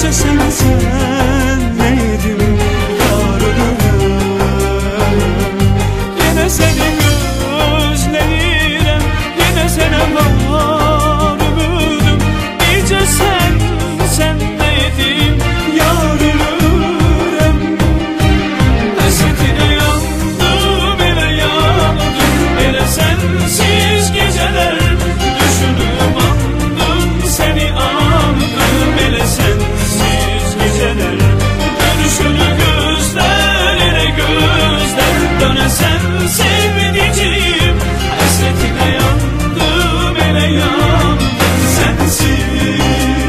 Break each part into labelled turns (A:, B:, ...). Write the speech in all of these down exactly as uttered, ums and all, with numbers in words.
A: Bircə sən, sən neydim yar ölürəm. Yenə səni gözləyirəm, yenə sənə var ümidim. Bircə sən, sən neydim yar ölürəm. Həsətinə yandım, elə yandım, elə sənsiz gecələr. Düşünüb andım, səni andım, elə sənsiz gecələr. Görüşünü gözlər, elə gözlər, dönəsən sevdiciyim. Həsətinə yandım, elə yandım, sənsiz.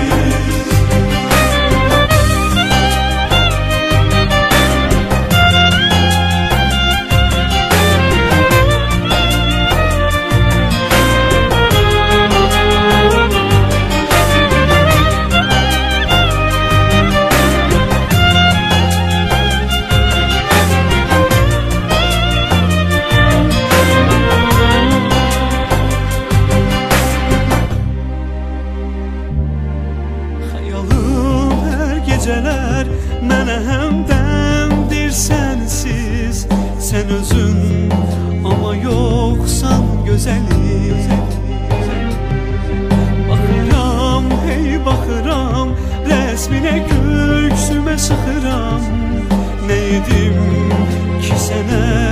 A: Xəyalım hər gecələr mənə həmdəmdir sənsiz. Sən özün amma yoxsan gözəlim. Baxıram, hey baxıram, rəsminə köksümə sıxıram. Nə edim ki sənə